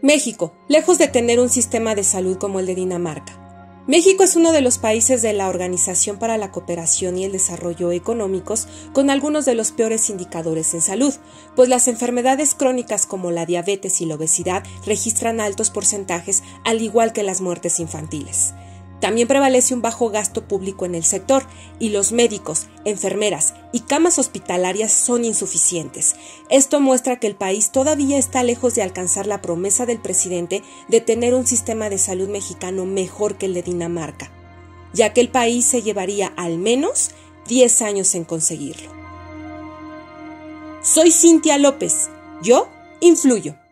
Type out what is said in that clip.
México, lejos de tener un sistema de salud como el de Dinamarca. México es uno de los países de la Organización para la Cooperación y el Desarrollo Económicos con algunos de los peores indicadores en salud, pues las enfermedades crónicas como la diabetes y la obesidad registran altos porcentajes, al igual que las muertes infantiles. También prevalece un bajo gasto público en el sector y los médicos, enfermeras y camas hospitalarias son insuficientes. Esto muestra que el país todavía está lejos de alcanzar la promesa del presidente de tener un sistema de salud mexicano mejor que el de Dinamarca, ya que el país se llevaría al menos 10 años en conseguirlo. Soy Cintia López. Yo influyo.